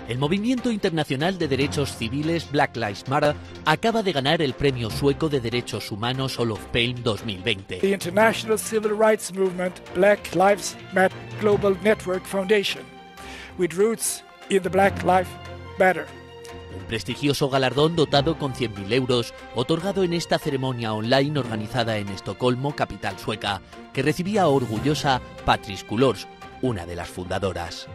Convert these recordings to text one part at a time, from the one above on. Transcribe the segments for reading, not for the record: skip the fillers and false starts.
El movimiento internacional de derechos civiles Black Lives Matter acaba de ganar el premio sueco de derechos humanos Hall of Fame 2020. The International Civil Rights Movement Black Lives Matter Global Network Foundation, with roots in the Black Lives Matter. Un prestigioso galardón dotado con 100.000 euros, otorgado en esta ceremonia online organizada en Estocolmo, capital sueca, que recibía orgullosa Patrice Cullors, una de las fundadoras.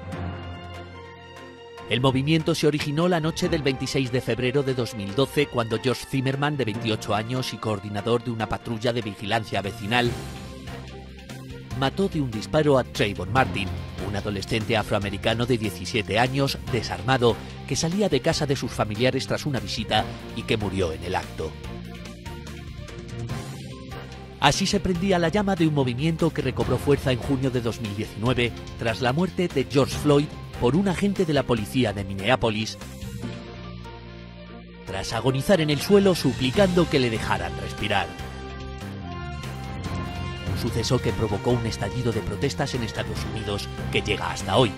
El movimiento se originó la noche del 26 de febrero de 2012, cuando George Zimmerman, de 28 años y coordinador de una patrulla de vigilancia vecinal, mató de un disparo a Trayvon Martin, un adolescente afroamericano de 17 años, desarmado, que salía de casa de sus familiares tras una visita y que murió en el acto. Así se prendía la llama de un movimiento que recobró fuerza en junio de 2019 tras la muerte de George Floyd por un agente de la policía de Minneapolis, tras agonizar en el suelo suplicando que le dejaran respirar. Un suceso que provocó un estallido de protestas en Estados Unidos que llega hasta hoy.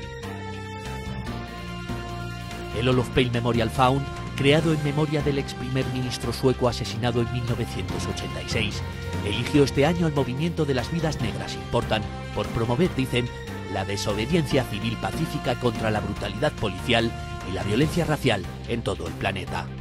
El Hall of Fame Memorial Fund, creado en memoria del ex primer ministro sueco asesinado en 1986, eligió este año el movimiento de las vidas negras importan por promover, dicen, la desobediencia civil pacífica contra la brutalidad policial y la violencia racial en todo el planeta.